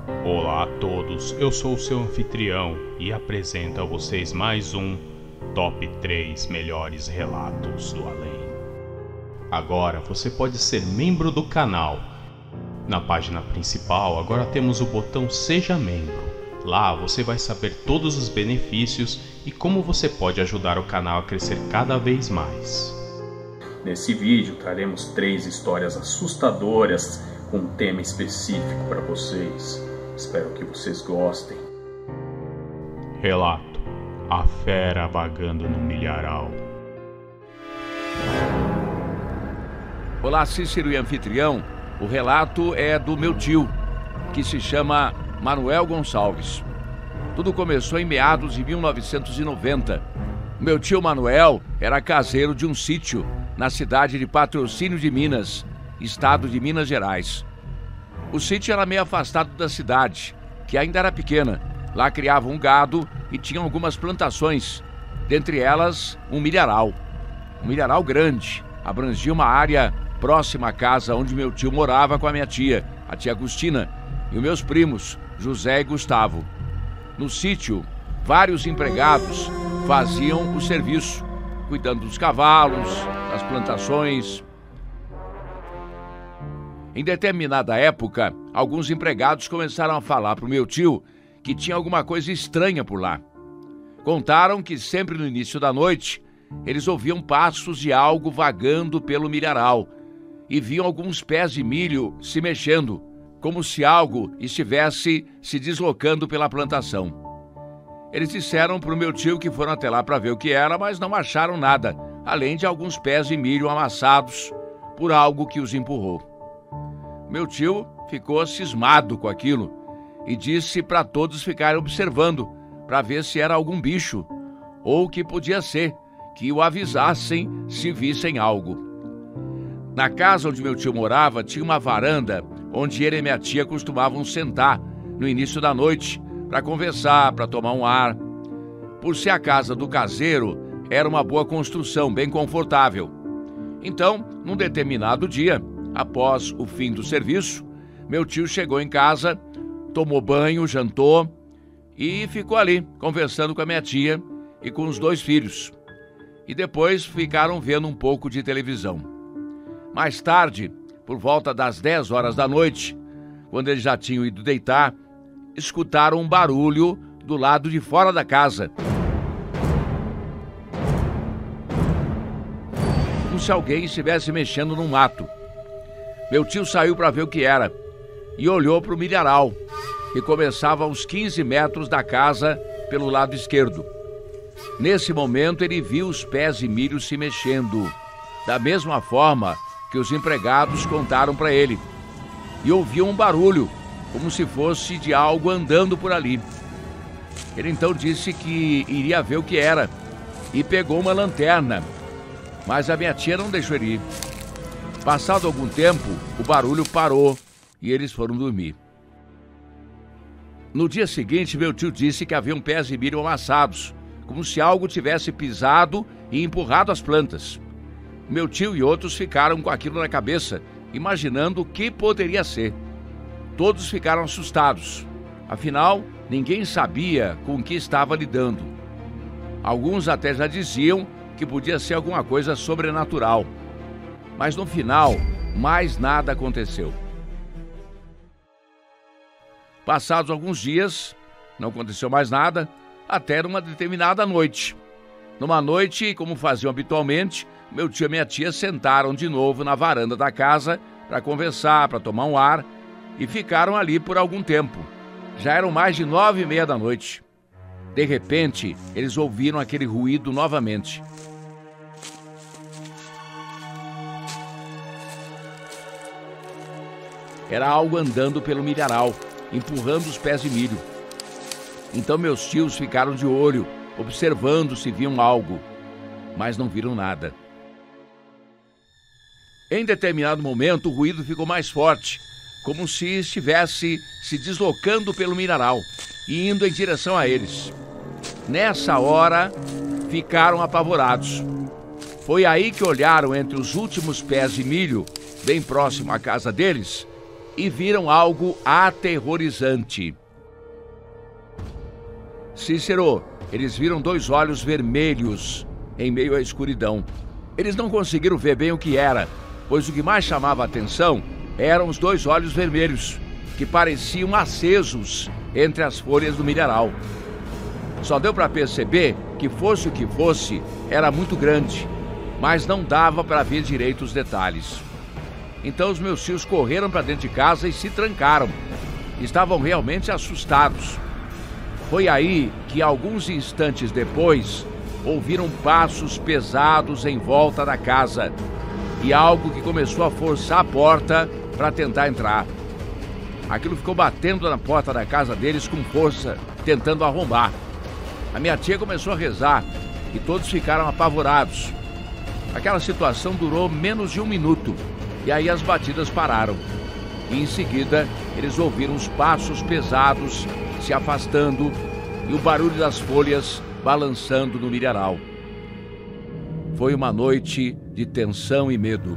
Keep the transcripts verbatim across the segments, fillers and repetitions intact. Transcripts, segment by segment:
Olá a todos, eu sou o seu anfitrião e apresento a vocês mais um Top três Melhores Relatos do Além. Agora você pode ser membro do canal. Na página principal agora temos o botão Seja Membro. Lá você vai saber todos os benefícios e como você pode ajudar o canal a crescer cada vez mais. Nesse vídeo traremos três histórias assustadoras com um tema específico para vocês. Espero que vocês gostem. Relato: A Fera Vagando no Milharal. Olá, Cícero e anfitrião. O relato é do meu tio, que se chama Manuel Gonçalves. Tudo começou em meados de mil novecentos e noventa. Meu tio Manuel era caseiro de um sítio na cidade de Patrocínio de Minas, estado de Minas Gerais. O sítio era meio afastado da cidade, que ainda era pequena. Lá criavam um gado e tinham algumas plantações, dentre elas um milharal. Um milharal grande, abrangia uma área próxima à casa onde meu tio morava com a minha tia, a tia Agustina, e os meus primos, José e Gustavo. No sítio, vários empregados faziam o serviço, cuidando dos cavalos, das plantações. Em determinada época, alguns empregados começaram a falar para o meu tio que tinha alguma coisa estranha por lá. Contaram que sempre no início da noite, eles ouviam passos de algo vagando pelo milharal e viam alguns pés de milho se mexendo, como se algo estivesse se deslocando pela plantação. Eles disseram para o meu tio que foram até lá para ver o que era, mas não acharam nada, além de alguns pés de milho amassados por algo que os empurrou. Meu tio ficou cismado com aquilo e disse para todos ficarem observando para ver se era algum bicho ou que podia ser, que o avisassem se vissem algo. Na casa onde meu tio morava tinha uma varanda onde ele e minha tia costumavam sentar no início da noite para conversar, para tomar um ar. Por ser a casa do caseiro, era uma boa construção, bem confortável. Então, num determinado dia, após o fim do serviço, meu tio chegou em casa, tomou banho, jantou e ficou ali conversando com a minha tia e com os dois filhos. E depois ficaram vendo um pouco de televisão. Mais tarde, por volta das dez horas da noite, quando eles já tinham ido deitar, escutaram um barulho do lado de fora da casa. Como se alguém estivesse mexendo no mato. Meu tio saiu para ver o que era e olhou para o milharal, que começava a uns quinze metros da casa pelo lado esquerdo. Nesse momento ele viu os pés de milho se mexendo, da mesma forma que os empregados contaram para ele, e ouviu um barulho, como se fosse de algo andando por ali. Ele então disse que iria ver o que era e pegou uma lanterna, mas a minha tia não deixou ele ir. Passado algum tempo, o barulho parou e eles foram dormir. No dia seguinte, meu tio disse que haviam pés de milho amassados, como se algo tivesse pisado e empurrado as plantas. Meu tio e outros ficaram com aquilo na cabeça, imaginando o que poderia ser. Todos ficaram assustados. Afinal, ninguém sabia com o que estava lidando. Alguns até já diziam que podia ser alguma coisa sobrenatural. Mas no final, mais nada aconteceu. Passados alguns dias, não aconteceu mais nada, até numa determinada noite. Numa noite, como faziam habitualmente, meu tio e minha tia sentaram de novo na varanda da casa para conversar, para tomar um ar, e ficaram ali por algum tempo. Já eram mais de nove e meia da noite. De repente, eles ouviram aquele ruído novamente. Era algo andando pelo milharal, empurrando os pés de milho. Então meus tios ficaram de olho, observando se viam algo, mas não viram nada. Em determinado momento, o ruído ficou mais forte, como se estivesse se deslocando pelo milharal e indo em direção a eles. Nessa hora, ficaram apavorados. Foi aí que olharam entre os últimos pés de milho, bem próximo à casa deles, e viram algo aterrorizante. Cícero, eles viram dois olhos vermelhos em meio à escuridão. Eles não conseguiram ver bem o que era, pois o que mais chamava a atenção eram os dois olhos vermelhos, que pareciam acesos entre as folhas do milharal. Só deu para perceber que, fosse o que fosse, era muito grande, mas não dava para ver direito os detalhes. Então os meus tios correram para dentro de casa e se trancaram. Estavam realmente assustados. Foi aí que, alguns instantes depois, ouviram passos pesados em volta da casa e algo que começou a forçar a porta para tentar entrar. Aquilo ficou batendo na porta da casa deles com força, tentando arrombar. A minha tia começou a rezar e todos ficaram apavorados. Aquela situação durou menos de um minuto e aí as batidas pararam. E em seguida eles ouviram os passos pesados se afastando e o barulho das folhas balançando no milharal. Foi uma noite de tensão e medo.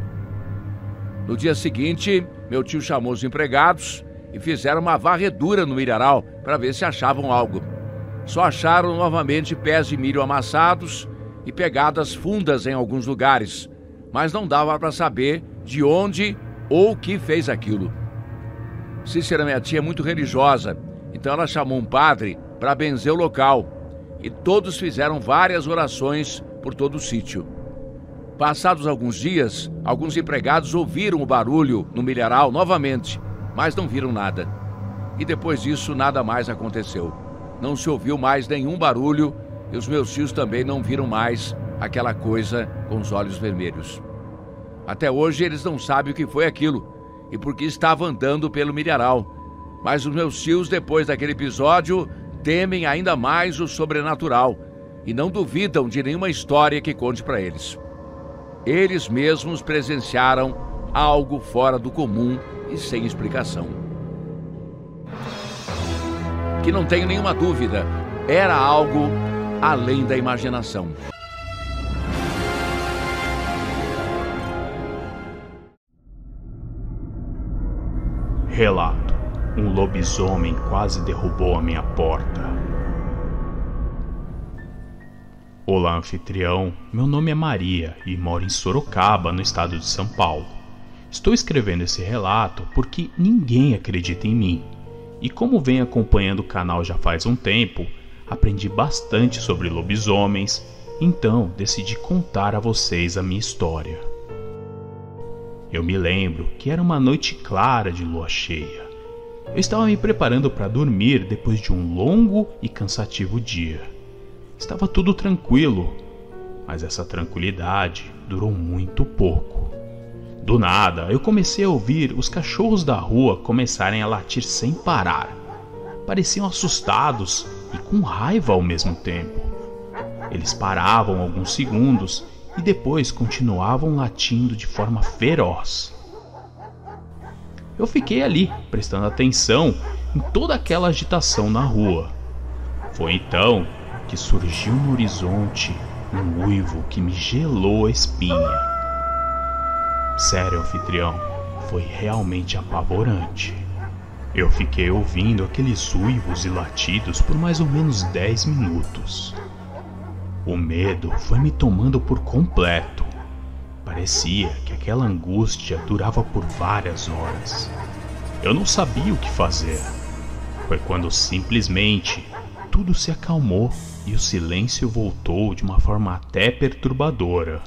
No dia seguinte, meu tio chamou os empregados e fizeram uma varredura no milharal para ver se achavam algo. Só acharam novamente pés de milho amassados e pegadas fundas em alguns lugares, mas não dava para saber de onde ou o que fez aquilo. Cícera, minha tia, é muito religiosa, então ela chamou um padre para benzer o local e todos fizeram várias orações por todo o sítio. Passados alguns dias, alguns empregados ouviram o barulho no milharal novamente, mas não viram nada. E depois disso, nada mais aconteceu. Não se ouviu mais nenhum barulho e os meus tios também não viram mais aquela coisa com os olhos vermelhos. Até hoje eles não sabem o que foi aquilo e por que estava andando pelo milharal. Mas os meus tios, depois daquele episódio, temem ainda mais o sobrenatural e não duvidam de nenhuma história que conte para eles. Eles mesmos presenciaram algo fora do comum e sem explicação. Que não tenho nenhuma dúvida, era algo além da imaginação. Relato: um lobisomem quase derrubou a minha porta. Olá, anfitrião. Meu nome é Maria e moro em Sorocaba, no estado de São Paulo. Estou escrevendo esse relato porque ninguém acredita em mim. E como venho acompanhando o canal já faz um tempo, aprendi bastante sobre lobisomens, então decidi contar a vocês a minha história. Eu me lembro que era uma noite clara de lua cheia. Eu estava me preparando para dormir depois de um longo e cansativo dia. Estava tudo tranquilo, mas essa tranquilidade durou muito pouco. Do nada, eu comecei a ouvir os cachorros da rua começarem a latir sem parar. Pareciam assustados e com raiva ao mesmo tempo. Eles paravam alguns segundos e depois continuavam latindo de forma feroz. Eu fiquei ali, prestando atenção em toda aquela agitação na rua. Foi então que surgiu no horizonte um uivo que me gelou a espinha. Sério, anfitrião, foi realmente apavorante. Eu fiquei ouvindo aqueles uivos e latidos por mais ou menos dez minutos. O medo foi me tomando por completo. Parecia que aquela angústia durava por várias horas. Eu não sabia o que fazer. Foi quando simplesmente tudo se acalmou e o silêncio voltou de uma forma até perturbadora.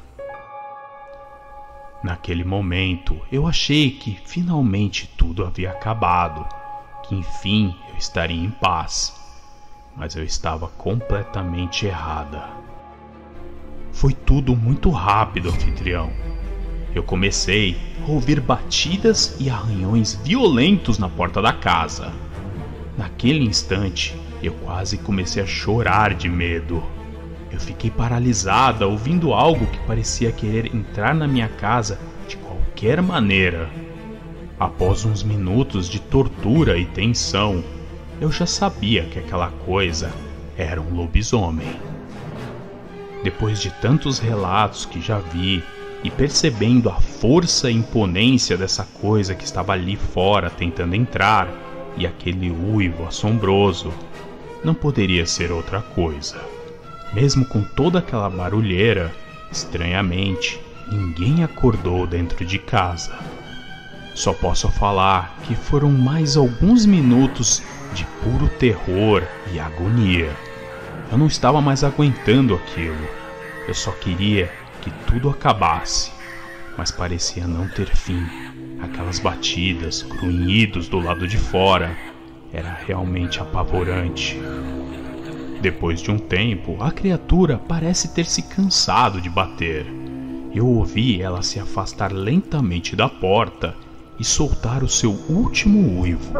Naquele momento, eu achei que finalmente tudo havia acabado, que enfim eu estaria em paz. Mas eu estava completamente errada. Foi tudo muito rápido, anfitrião. Eu comecei a ouvir batidas e arranhões violentos na porta da casa. Naquele instante, eu quase comecei a chorar de medo. Eu fiquei paralisada ouvindo algo que parecia querer entrar na minha casa de qualquer maneira. Após uns minutos de tortura e tensão, eu já sabia que aquela coisa era um lobisomem. Depois de tantos relatos que já vi e percebendo a força e imponência dessa coisa que estava ali fora tentando entrar, e aquele uivo assombroso, não poderia ser outra coisa. Mesmo com toda aquela barulheira, estranhamente, ninguém acordou dentro de casa. Só posso falar que foram mais alguns minutos de puro terror e agonia. Eu não estava mais aguentando aquilo. Eu só queria que tudo acabasse, mas parecia não ter fim. Aquelas batidas, grunhidos do lado de fora, era realmente apavorante. Depois de um tempo, a criatura parece ter se cansado de bater. Eu ouvi ela se afastar lentamente da porta e soltar o seu último uivo.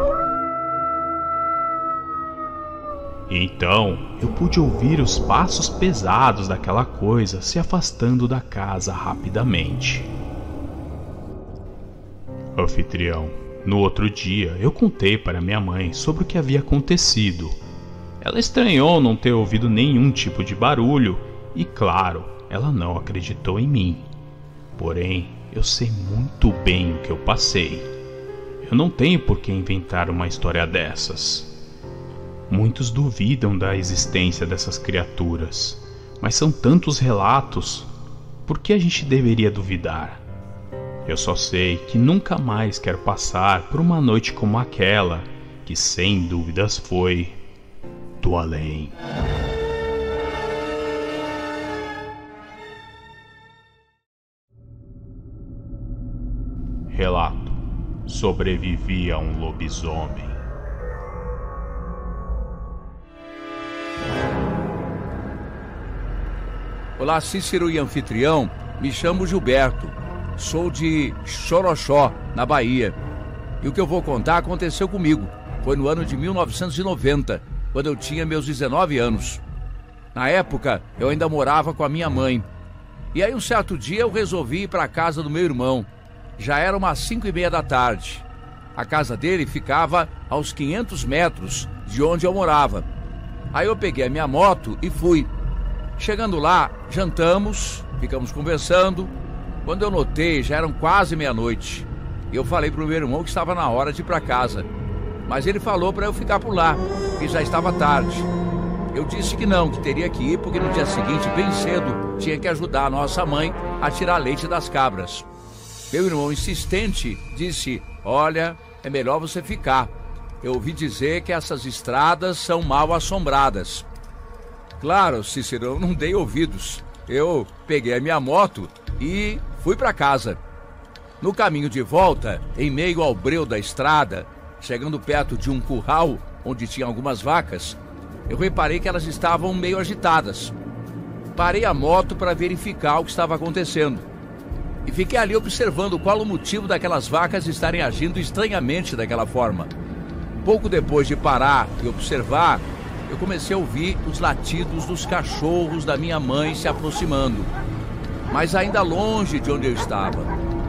Então, eu pude ouvir os passos pesados daquela coisa se afastando da casa rapidamente. Anfitrião, no outro dia eu contei para minha mãe sobre o que havia acontecido. Ela estranhou não ter ouvido nenhum tipo de barulho e, claro, ela não acreditou em mim. Porém, eu sei muito bem o que eu passei. Eu não tenho por que inventar uma história dessas. Muitos duvidam da existência dessas criaturas, mas são tantos relatos, por que a gente deveria duvidar? Eu só sei que nunca mais quero passar por uma noite como aquela, que sem dúvidas foi do além. Relato: sobrevivi a um lobisomem. Olá, Cícero e anfitrião, me chamo Gilberto, sou de Xoroxó, na Bahia. E o que eu vou contar aconteceu comigo, foi no ano de mil novecentos e noventa, quando eu tinha meus dezenove anos. Na época, eu ainda morava com a minha mãe. E aí um certo dia eu resolvi ir para a casa do meu irmão. Já era umas cinco e meia da tarde. A casa dele ficava aos quinhentos metros de onde eu morava. Aí eu peguei a minha moto e fui. Chegando lá, jantamos, ficamos conversando. Quando eu notei, já eram quase meia-noite. E eu falei pro meu irmão que estava na hora de ir para casa. Mas ele falou para eu ficar por lá, que já estava tarde. Eu disse que não, que teria que ir porque no dia seguinte, bem cedo, tinha que ajudar a nossa mãe a tirar leite das cabras. Meu irmão, insistente, disse: olha, é melhor você ficar. Eu ouvi dizer que essas estradas são mal assombradas. Claro, Cícero, eu não dei ouvidos. Eu peguei a minha moto e fui para casa. No caminho de volta, em meio ao breu da estrada, chegando perto de um curral onde tinha algumas vacas, eu reparei que elas estavam meio agitadas. Parei a moto para verificar o que estava acontecendo. E fiquei ali observando qual o motivo daquelas vacas estarem agindo estranhamente daquela forma. Pouco depois de parar e observar, eu comecei a ouvir os latidos dos cachorros da minha mãe se aproximando, mas ainda longe de onde eu estava.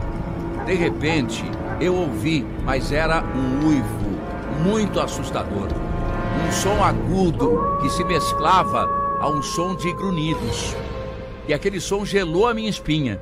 De repente, eu ouvi, mas era um uivo muito assustador. Um som agudo que se mesclava a um som de grunhidos. E aquele som gelou a minha espinha.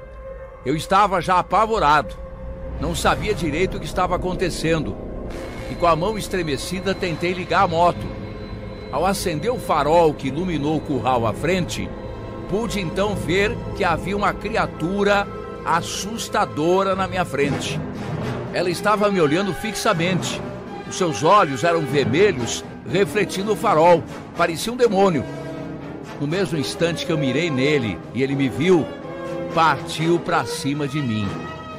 Eu estava já apavorado. Não sabia direito o que estava acontecendo. E com a mão estremecida tentei ligar a moto. Ao acender o farol que iluminou o curral à frente, pude então ver que havia uma criatura assustadora na minha frente. Ela estava me olhando fixamente. Os seus olhos eram vermelhos, refletindo o farol. Parecia um demônio. No mesmo instante que eu mirei nele e ele me viu, partiu para cima de mim.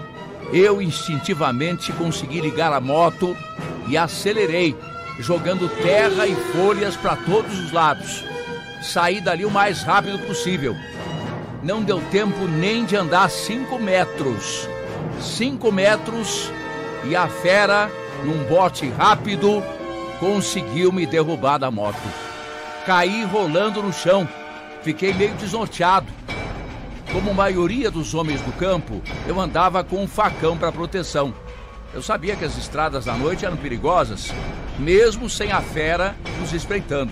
Eu instintivamente consegui ligar a moto e acelerei, jogando terra e folhas para todos os lados. Saí dali o mais rápido possível. Não deu tempo nem de andar cinco metros. Cinco metros e a fera, num bote rápido, conseguiu me derrubar da moto. Caí rolando no chão. Fiquei meio desnorteado. Como a maioria dos homens do campo, eu andava com um facão para proteção. Eu sabia que as estradas à noite eram perigosas, mesmo sem a fera nos espreitando.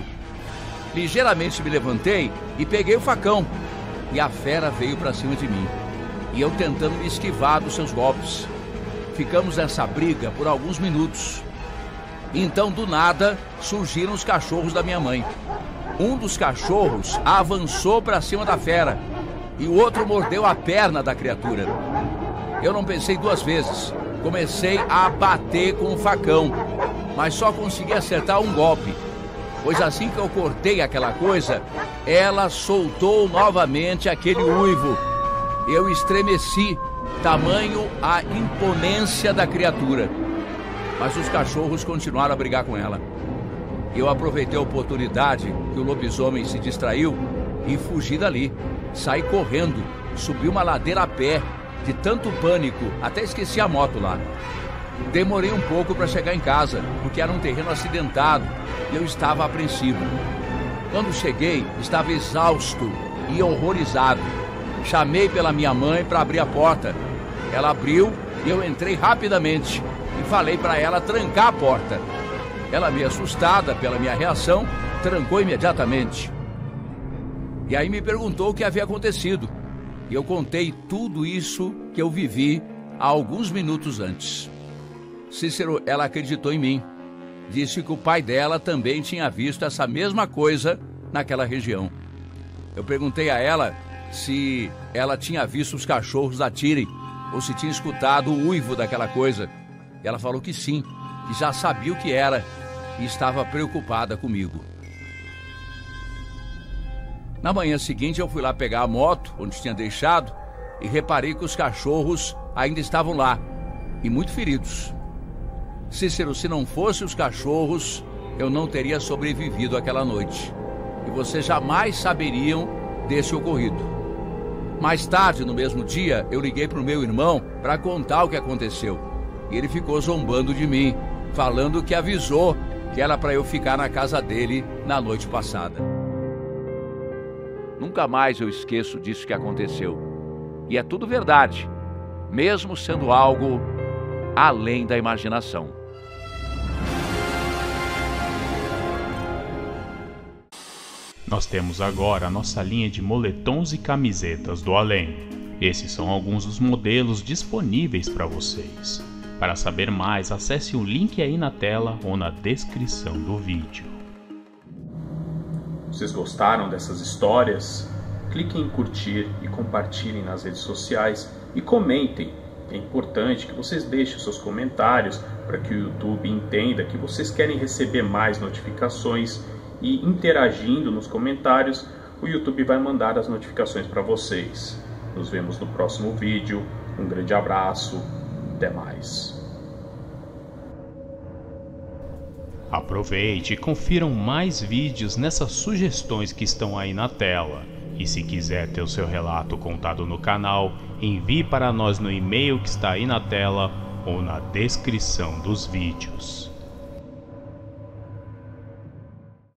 Ligeiramente me levantei e peguei o facão, e a fera veio para cima de mim. e eu tentando me esquivar dos seus golpes. Ficamos nessa briga por alguns minutos. Então, do nada, surgiram os cachorros da minha mãe. Um dos cachorros avançou para cima da fera e o outro mordeu a perna da criatura. Eu não pensei duas vezes. Comecei a bater com o facão, mas só consegui acertar um golpe, pois assim que eu cortei aquela coisa, ela soltou novamente aquele uivo. Eu estremeci, tamanho a imponência da criatura. Mas os cachorros continuaram a brigar com ela. Eu aproveitei a oportunidade que o lobisomem se distraiu e fugi dali. Saí correndo, subi uma ladeira a pé. De tanto pânico, até esqueci a moto lá. Demorei um pouco para chegar em casa, porque era um terreno acidentado e eu estava apreensivo. Quando cheguei, estava exausto e horrorizado. Chamei pela minha mãe para abrir a porta. Ela abriu e eu entrei rapidamente e falei para ela trancar a porta. Ela, meio assustada pela minha reação, trancou imediatamente. E aí me perguntou o que havia acontecido. E eu contei tudo isso que eu vivi há alguns minutos antes. Cícero, ela acreditou em mim. Disse que o pai dela também tinha visto essa mesma coisa naquela região. Eu perguntei a ela se ela tinha visto os cachorros latirem ou se tinha escutado o uivo daquela coisa. E ela falou que sim, que já sabia o que era e estava preocupada comigo. Na manhã seguinte eu fui lá pegar a moto, onde tinha deixado, e reparei que os cachorros ainda estavam lá, e muito feridos. Cícero, se não fosse os cachorros, eu não teria sobrevivido aquela noite, e vocês jamais saberiam desse ocorrido. Mais tarde, no mesmo dia, eu liguei para o meu irmão para contar o que aconteceu, e ele ficou zombando de mim, falando que avisou que era para eu ficar na casa dele na noite passada. Nunca mais eu esqueço disso que aconteceu. E é tudo verdade, mesmo sendo algo além da imaginação. Nós temos agora a nossa linha de moletons e camisetas do além. Esses são alguns dos modelos disponíveis para vocês. Para saber mais, acesse o link aí na tela ou na descrição do vídeo. Vocês gostaram dessas histórias? Cliquem em curtir e compartilhem nas redes sociais e comentem. É importante que vocês deixem seus comentários para que o YouTube entenda que vocês querem receber mais notificações e interagindo nos comentários, o YouTube vai mandar as notificações para vocês. Nos vemos no próximo vídeo. Um grande abraço. Até mais. Aproveite e confiram mais vídeos nessas sugestões que estão aí na tela. E se quiser ter o seu relato contado no canal, envie para nós no e-mail que está aí na tela ou na descrição dos vídeos.